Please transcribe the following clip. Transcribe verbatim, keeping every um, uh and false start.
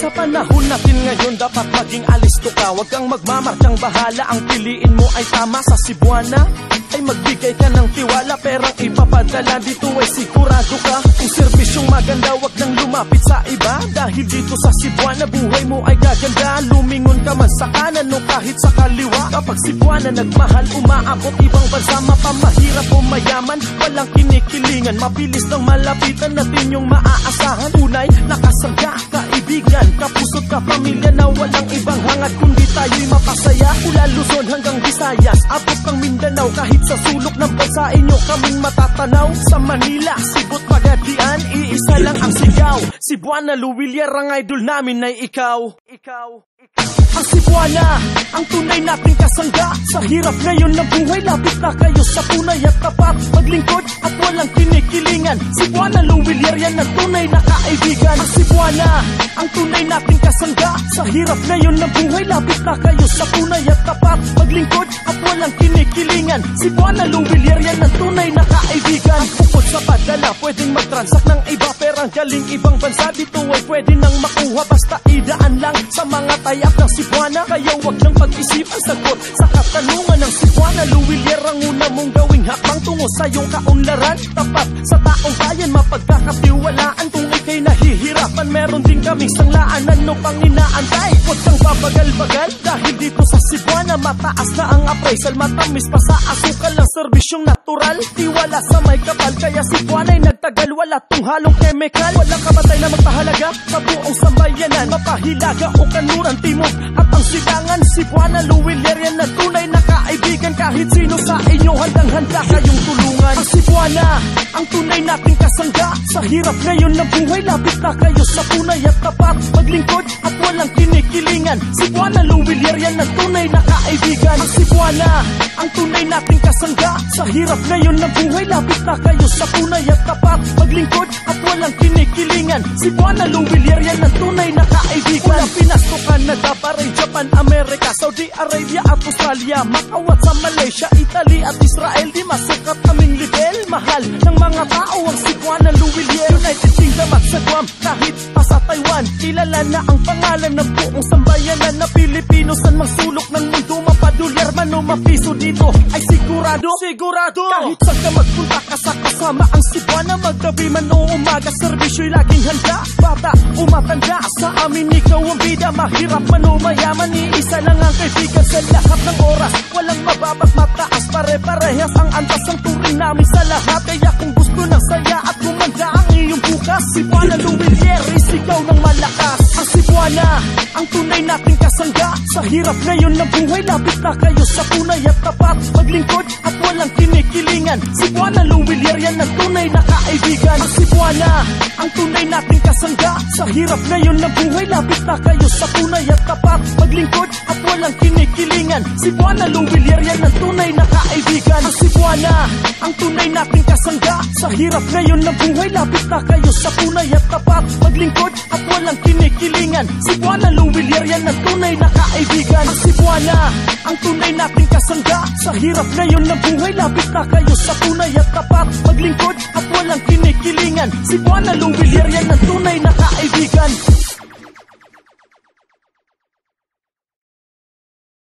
Sa panahon natin ngayon, dapat maging alisto ka. Huwag kang magmamarkang bahala, ang piliin mo ay tama. Sa Cebuana ay magbigay ka ng tiwala, perang ipapadala dito ay sigurado ka. Kung serbisyong maganda, wag nang lumapit sa iba, dahil dito sa Cebuana buhay mo ay gaganda. Lumingon ka man sa kanan o kahit sa kaliwa, kapag Cebuana nagmahal, umaabot ibang bansa. Mapamahirap o mayaman, walang kinikilingan, mabilis lang malapitan natin yung maaasahan. Tunay, nakasangga, kaibigan, kapusot, kapamilya na walang ibang hangad kundi tayo'y mapasaya. Mula Luzon hanggang Visayas, abot ng Mindanao, kahit sa sulok ng bansa inyo kaming matatanaw. Sa Manila, Sibut, Pagadian, iisa lang ang sigaw. Cebuana Luwilier, ang idol namin ay ikaw. Ikaw, ikaw. Ang Cebuana, ang tunay nating kasangga. Sa hirap ngayon ng buhay, lapit na kayo sa tunay at tapat. Maglingkod at walang kinikilingan. Cebuana Luwilier, yan ang tunay na kaibigan. Ang Cebuana, ang tunay nating kasangga. Sa hirap ngayon ng buhay, lapit na kayo sa tunay at tapat. Maglingkod at walang kinikilingan. Cebuana Luwilier, yan ang tunay na kaibigan. Bukod sa padala, pwedeng mag-transact ng iba, perang galing ibang bansa, dito ay pwede nang makuha, basta idaan lang sa mga tayap ng Cebuana. Kaya wag nang pag-isipan, sagot sa katanungan ng Cebuana Luwilier, ang una mong gawing hakbang tungo sa iyong kaunlaran. Tapat sa taong bayan, mapagkakatiwalaan. Kung ika'y nahihirapan, meron din kaming sanglaan. Ano pang inaantay? Huwag kang babagal-bagal, dahil dito sa Cebuana mataas na ang appraisal. Matamis pa sa asukal ang serbisyong natural. Tiwala sa may kapal, kaya Cebuana'y nagtagal. Wala tong halong chemical, walang kabatay na magpahalaga sa buong sambayanan. Mapahilaga o kanuran, timog at ang silangan. Cebuana Luwilier, yan na tunay na kaibigan. Kahit sino sa inyo, handang-handa kayong tulungan. Ang Cebuana, ang tunay nating kasangga. Sa hirap ngayon ng buhay, lapit na kayo sa tunay at tapat. Maglingkod at walang kinikilingan. Cebuana Luwilier, yan na tunay na kaibigan. Ang Cebuana, ang tunay nating kasangga. Sa hirap ngayon ng buhay, lapit na kayo sa tunay at tapat. Maglingkod at walang kinikilingan. Cebuana Luwilier, yan na tunay na kaibigan. Walang pinastukan na daparay, Japan, Amerika, Saudi Arabia at Australia, Macau at sa Malaysia, Italy at Israel. Di masukat kaming level, mahal ng mga tao ang Cebuana Luwilier. United Kingdom at sa Guam, kahit pa sa Taiwan, kilala na ang pangalan ng buong sambayanan na Pilipino. San mang sulok ng mundo, mapadolyar man o mapiso, dito ay sigurado, sigurado. Kahit saan ka magpunta ka sa kasama ang Cebuana, maggabi man o umaga, servisyo'y laging handa. Bata o matanda, sa amin ikaw ang bida. Mahirap man o mayaman, iisa lang ang kaibigan sa lahat ng oras. Walang mababa't mataas, pare-parehas ang antas ang turing namin sa lahat. Kaya kung gusto ng saya at gumanda ang iyong bukas, Cebuana Luwilier, isigaw ng malakas. Ang Cebuana, ang tunay nating kasangga. Sa hirap ngayon ng buhay, lapit na kayo sa tunay at tapat. Maglingkod at walang kinikilingan. Cebuana Luwilier, yan ang tunay na kaibigan. Ang Cebuana, ang tunay nating kasangga. Sa hirap ngayon ng buhay, lapit na kayo sa tunay at tapat. Maglingkod at walang kinikilingan. Cebuana Luwilier, yan ang tunay na kaibigan. Ang Cebuana, ang tunay nating kasangga. Sa hirap ngayon ng buhay, lapit na kayo sa tunay at tapat. Maglingkod at walang kinikilingan. Cebuana Luwilier, yan ang tunay na kaibigan. Ang Cebuana, ang tunay nating kasangga. Sa hirap ngayon ng buhay, lapit na kayo sa tunay at tapat. Maglingkod at walang kinikilingan. Cebuana Luwilier, yan ang tunay